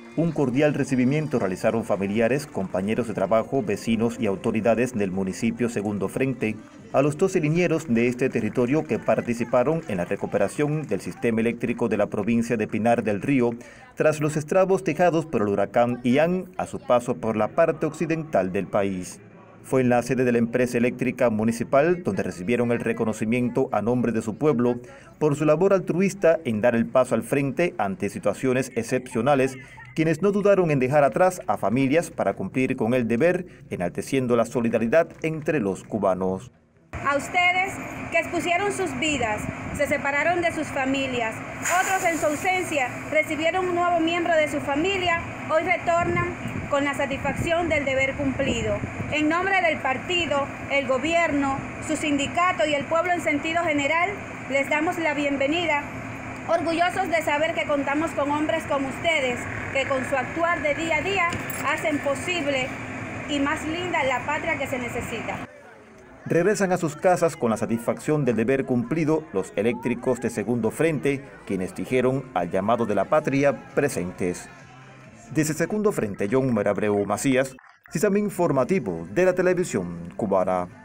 Un cordial recibimiento realizaron familiares, compañeros de trabajo, vecinos y autoridades del municipio Segundo Frente a los 12 linieros de este territorio que participaron en la recuperación del sistema eléctrico de la provincia de Pinar del Río tras los estragos dejados por el huracán Ian a su paso por la parte occidental del país. Fue en la sede de la empresa eléctrica municipal donde recibieron el reconocimiento a nombre de su pueblo por su labor altruista en dar el paso al frente ante situaciones excepcionales, quienes no dudaron en dejar atrás a familias para cumplir con el deber, enalteciendo la solidaridad entre los cubanos. A ustedes que expusieron sus vidas, se separaron de sus familias, otros en su ausencia recibieron un nuevo miembro de su familia, hoy retornan con la satisfacción del deber cumplido. En nombre del partido, el gobierno, su sindicato y el pueblo en sentido general, les damos la bienvenida, orgullosos de saber que contamos con hombres como ustedes, que con su actuar de día a día hacen posible y más linda la patria que se necesita. Regresan a sus casas con la satisfacción del deber cumplido los eléctricos de Segundo Frente, quienes dijeron al llamado de la patria presentes. Desde Segundo Frente, John Merabreu Macías, Sistema Informativo de la Televisión Cubana.